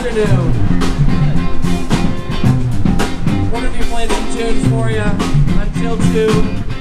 afternoon. We're going to be playing some tunes for you until 2.